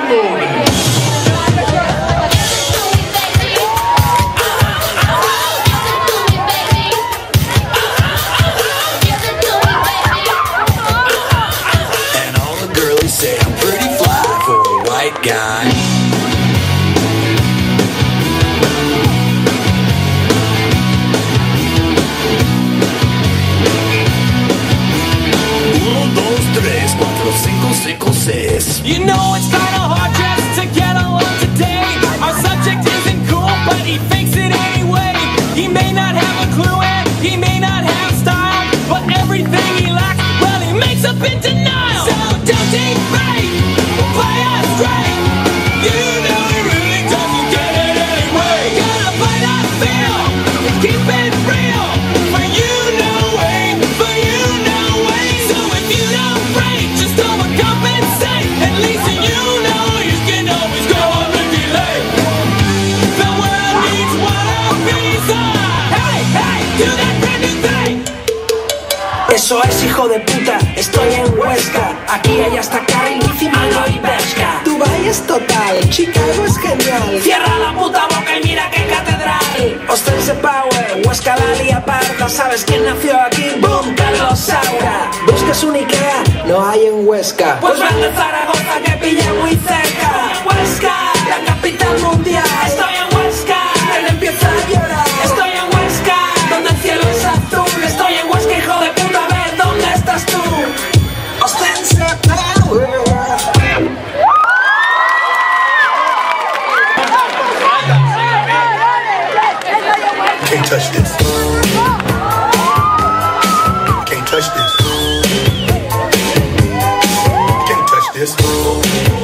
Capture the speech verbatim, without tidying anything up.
Guy. Uno, dos, tres, cuatro, cinco, cinco, seis. You know it's kinda hard just to get along today. Our subject isn't cool, but he fakes it anyway. He may not have a clue and he may not have style, but everything he lacks, well, he makes up in denial. So don't take bait, play us straight. You know he really doesn't get it anyway. Gotta play that feel, keep it real. For you know way, for you know way. So if you don't break, just overcompensate. At least you know you can always go on the delay. The world needs one piece of. Hey, hey, do that brand new thing. Eso es, hijo de puta, estoy en Huesca. Aquí hay hasta carne, Malo y pesca. Dubai es total, Chicago es genial. Cierra la puta boca y mira qué catedral. Ostense Power, Huesca la lía parda. ¿Sabes quién nació aquí? ¡Boom! Carlos Saura. ¿Buscas un Ikea? No hay en Huesca. Pues ven de Zaragoza que pilla muy cerca. Huesca, la capital mundial. Estoy en Huesca, él empieza a llorar. Estoy en Huesca, donde el cielo es azul. Estoy en Huesca, hijo de puta, a ver dónde estás tú. Ostense Power. Can't touch this. Can't touch this. Can't touch this.